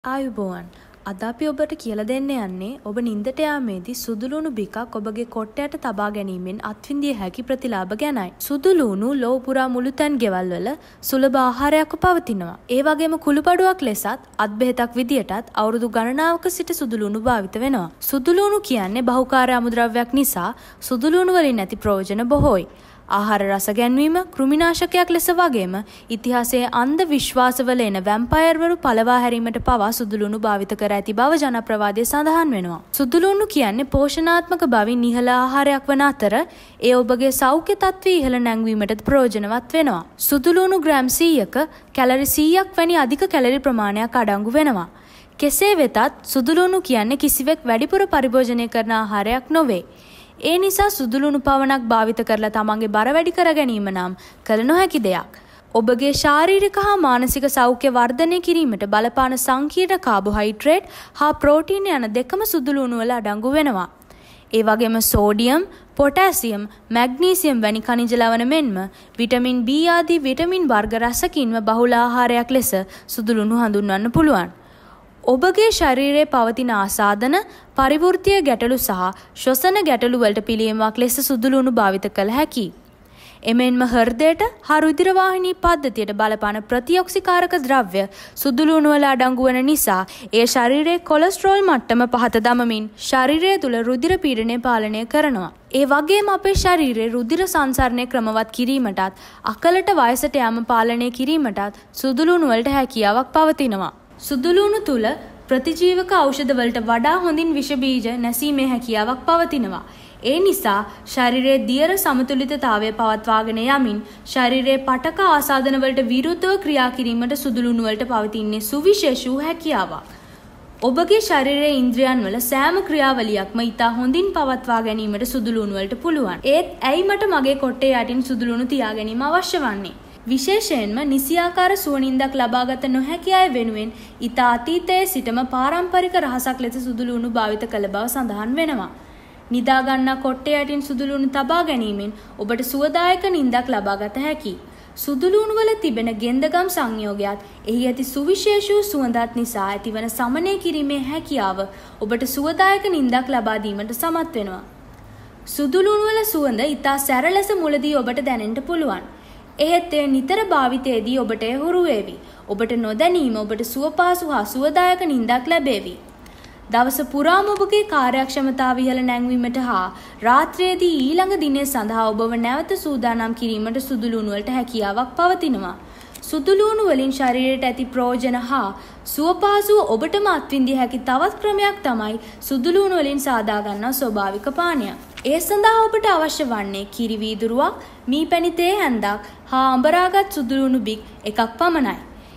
ආයුබෝවන් අද අපි ඔබට කියලා දෙන්න යන්නේ ඔබ නිින්දට යාමේදී සුදුලුණු බිකක් ඔබගේ කොට්ටයට තබා ගැනීමෙන් අත්විඳිය හැකි ප්‍රතිලාභ ගැනයි. සුදුලුණු ලොව පුරා මුළු තැන් ගෙවල් වල සුලභ ආහාරයක් පවතිනවා. ඒ වගේම කුළුබඩුවක් ලෙසත් අත් බෙහෙතක් විදියටත් අවුරුදු ගණනාවක සිට සුදුලුණු භාවිත වෙනවා. සුදුලුණු කියන්නේ බහුකාර්ය අමුද්‍රව්‍යයක් නිසා සුදුලුණු වලින් ඇති ප්‍රයෝජන බොහෝයි. ආහාර රස ගැන්වීම කෘමිනාශකයක් ලෙස වගේම ඉතිහාසයේ අන්ධ විශ්වාසවල එන වැම්පයර්වරු පළවා හැරීමට පවා සුදුලුණු භාවිත කර ඇති බව ජනප්‍රවාදයේ සඳහන් වෙනවා. සුදුලුණු කියන්නේ පෝෂණාත්මක බවින් ඉහළ ආහාරයක් වන අතර ඒ ඔබගේ සෞඛ්‍ය තත්ත්වය ඉහළ නැංවීමට ප්‍රයෝජනවත් වෙනවා. සුදුලුණු ග්‍රෑම් 100ක කැලරි 100ක් වැනි අධික කැලරි ප්‍රමාණයක් අඩංගු වෙනවා. කෙසේ වෙතත් සුදුලුණු කියන්නේ කිසිවෙක් වැඩිපුර පරිභෝජනය කරන ආහාරයක් නොවේ. ඒ නිසා සුදුලුණු පවණක් භාවිත කරලා තමන්ගේ බර වැඩි කර ගැනීම නම් කළ නොහැකි දෙයක්. ඔබගේ ශාරීරික හා මානසික සෞඛ්‍ය වර්ධනය කිරීමට බලපාන සංකීර්ණ කාබෝහයිඩ්‍රේට් හා ප්‍රෝටීන් යන දෙකම සුදුලුණු වල අඩංගු වෙනවා. ඒ වගේම සෝඩියම්, පොටෑසියම්, මැග්නීසියම් වැනි ඛනිජ ලවණ මෙන්ම විටමින් B ආදී විටමින් වර්ග රසකින්ම බහුල ආහාරයක් ලෙස සුදුලුණු හඳුන්වන්න පුළුවන්. ඔබගේ ශරීරයේ පවතින ආසාදන, පරිවෘත්තීය ගැටලු සහ ශ්වසන ගැටලු වලට පිළියමක් ලෙස සුදුලුණු භාවිත කළ හැකියි. එමෙන්ම හෘදයට හා රුධිර වාහිනී පද්ධතියට බලපාන ප්‍රතිඔක්සිකාරක ද්‍රව්‍ය සුදුලුණු වල අඩංගු වන නිසා ඒ ශරීරයේ කොලෙස්ටරෝල් මට්ටම පහත දමමින් ශරීරය තුළ රුධිර පීඩනය පාලනය කරනවා. ඒ වගේම අපේ ශරීරයේ රුධිර සංසරණය ක්‍රමවත් කිරීමටත් අකලට වයසට යාම පාලනය කිරීමටත් සුදුලුණු වලට හැකියාවක් පවතිනවා. සුදුලුණු තුල ප්‍රතිජීවක ඖෂධ වලට වඩා හොඳින් විෂ බීජ නැසීමේ හැකියාවක් පවතිනවා. ඒ නිසා ශරීරයේ දියර සමතුලිතතාවය පවත්වාගෙන යමින් ශරීරයේ පටක ආසාදන වලට විරුද්ධව ක්‍රියා කිරීමට සුදුලුණු වලට පවතින්නේ සුවිශේෂ වූ හැකියාවක්. ඔබගේ ශරීරයේ ඉන්ද්‍රියන් වල සෑම ක්‍රියාවලියක්ම ඉතා හොඳින් පවත්වා ගැනීමට සුදුලුණු වලට පුළුවන්. ඒත් ඇයි මට මගේ කොට්ටේ යටින් සුදුලුණු තියා ගැනීම අවශ්‍ය වන්නේ? විශේෂයෙන්ම නිසියාකාර සුවනින්දක් ලබාගත නොහැකි අය වෙනුවෙන් ඉතා අතීතයේ සිටම පාරම්පරික රහසක් ලෙස සුදුලුණු භාවිත කළ බව සඳහන් වෙනවා. නිදාගන්නා කොට්ටේ යටින් සුදුලුණු තබා ගැනීමෙන් ඔබට සුවදායක නිින්දක් ලබාගත හැකියි. සුදුලුණු වල තිබෙන ගෙන්දගම් සංයෝගයත් එහි ඇති සුවිශේෂ වූ සුවඳත් නිසා ඇතිවන සමනය කිරීමේ හැකියාව ඔබට සුවදායක නිින්දක් ලබා දීමට සමත් වෙනවා. සුදුලුණු වල සුවඳ ඉතා සැර ලෙස මුලදී ඔබට දැනෙන්න පුළුවන්. එහෙත් එය නිතර භාවිතයේදී ඔබට හුරු වේවි. ඔබට නොදැනීම ඔබට සුවපහසු හා සුවදායක නිින්දක් ලැබේවි. දවස පුරාම ඔබගේ කාර්යක්ෂමතාව ඉහළ නැංවීමට හා රාත්‍රියේදී ඊළඟ දිනය සඳහා ඔබව නැවත සූදානම් කිරීමට සුදුලුණු වලට හැකියාවක් පවතිනවා. සුදුලුණු වලින් ශරීරයට ඇති ප්‍රයෝජන හා සුවපහසුව ඔබටම අත්විඳිය හැකි තවත් ක්‍රමයක් තමයි සුදුලුණු වලින් සාදා ගන්නා ස්වභාවික පානයක්. ඒ සඳහා ඔබට අවශ්‍ය වන්නේ කිරි වීදුරුවක්, මී පැණි තේ හැන්දක් හා අඹරාගත් සුදුලුණු බික් එකක් පමණයි.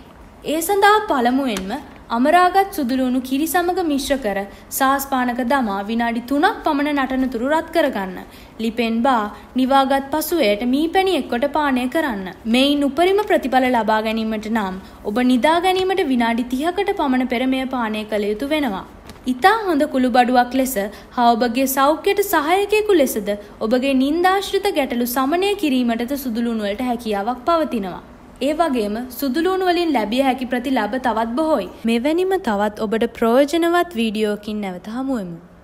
ඒ සඳහා පළමුවෙන්ම අමරාගත් සුදුලුණු කිරි සමග මිශ්‍ර කර සාස්පානක දමා විනාඩි 3ක් පමණ නටනතුරු රත් කරගන්න. ලිපෙන් බා නිවාගත් පසු එයට මී පැණි එක්කොට පානය කරන්න. මේයින් උපරිම ප්‍රතිඵල ලබා ගැනීමට නම් ඔබ නිදා ගැනීමට විනාඩි 30කට පමණ පෙර මෙය පානය කළ යුතු වෙනවා. ඉතා හොඳ කුළුබඩුවක් ලෙස හා ඔබගේ සෞඛ්‍යයට සහායකයෙකු ලෙසද ඔබගේ නින්දාශ්‍රිත ගැටලු සමනය කිරීමටද සුදුලුණු වලට හැකියාවක් පවතිනවා. ඒ වගේම සුදුලුණු වලින් ලැබිය හැකි ප්‍රතිලාභ තවත් බොහෝයි. මෙවැනිම තවත් ඔබට ප්‍රයෝජනවත් වීඩියෝකින් නැවත හමු වෙමු.